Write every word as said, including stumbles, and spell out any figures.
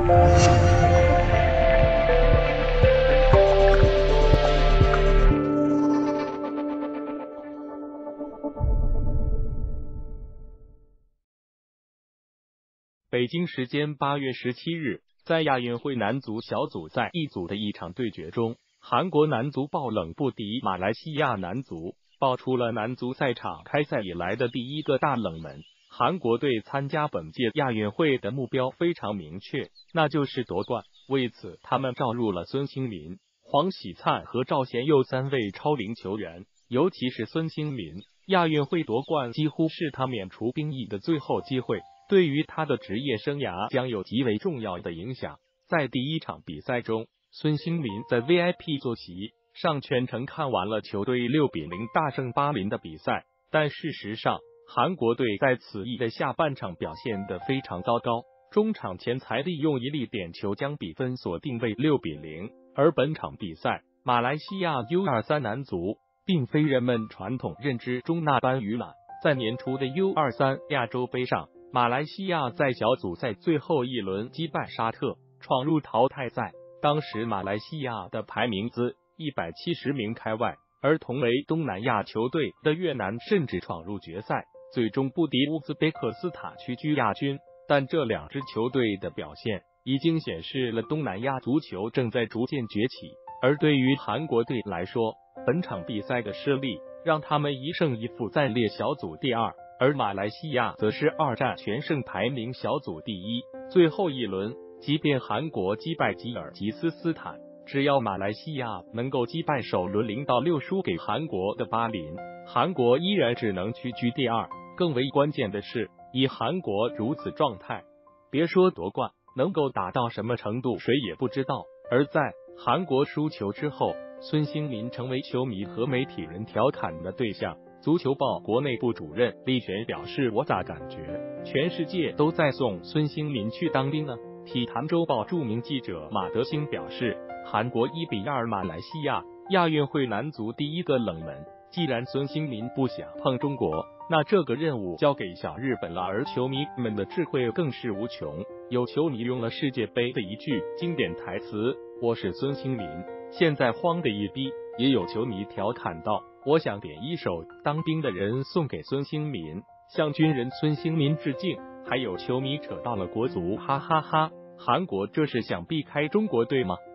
北京时间八月十七日，在亚运会男足小组赛一组的一场对决中，韩国男足爆冷不敌马来西亚男足，爆出了男足赛场开赛以来的第一个大冷门。韩国队参加本届亚运会的目标非常明确，那就是夺冠。为此，他们召入了孙兴民、黄喜灿和赵贤佑三位超龄球员，尤其是孙兴民，亚运会夺冠几乎是他免除兵役的最后机会。对于他的职业生涯将有极为重要的影响。在第一场比赛中，孙兴民在 V I P 坐席上全程看完了球队六比零大胜巴林的比赛，但事实上，韩国队在此役的下半场表现得非常糟糕，中场前才利用一粒点球将比分锁定为六比零。而本场比赛，马来西亚 U 二十三 男足并非人们传统认知中那般愚懒，在年初的 U 二十三 亚洲杯上，马来西亚在小组赛最后一轮击败沙特，闯入淘汰赛。当时马来西亚的排名自一百七十名开外，而同为东南亚球队的越南甚至闯入决赛，最终不敌乌兹别克斯坦屈居亚军。但这两支球队的表现已经显示了东南亚足球正在逐渐崛起。而对于韩国队来说，本场比赛的失利让他们一胜一负暂列小组第二。而马来西亚则是二战全胜，排名小组第一。最后一轮，即便韩国击败吉尔吉斯斯坦，只要马来西亚能够击败首轮零到六输给韩国的巴林，韩国依然只能屈居第二。更为关键的是，以韩国如此状态，别说夺冠，能够打到什么程度谁也不知道。而在韩国输球之后，孙兴民成为球迷和媒体人调侃的对象。足球报国内部主任李璇表示，我咋感觉全世界都在送孙兴民去当兵呢？体坛周报著名记者马德兴表示，韩国一比二马来西亚，亚运会男足第一个冷门。既然孙兴民不想碰中国，那这个任务交给小日本了。而球迷们的智慧更是无穷，有球迷用了世界杯的一句经典台词，我是孙兴民，现在慌的一逼。也有球迷调侃道，我想点一首当兵的人送给孙兴民，向军人孙兴民致敬。还有球迷扯到了国足，哈哈哈，韩国这是想避开中国队吗？